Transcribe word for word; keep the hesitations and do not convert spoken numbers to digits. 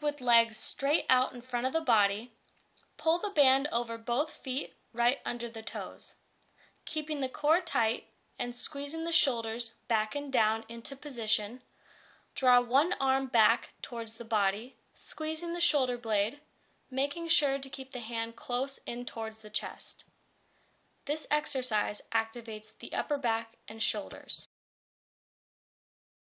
with legs straight out in front of the body, pull the band over both feet right under the toes. Keeping the core tight and squeezing the shoulders back and down into position, draw one arm back towards the body, squeezing the shoulder blade, making sure to keep the hand close in towards the chest. This exercise activates the upper back and shoulders.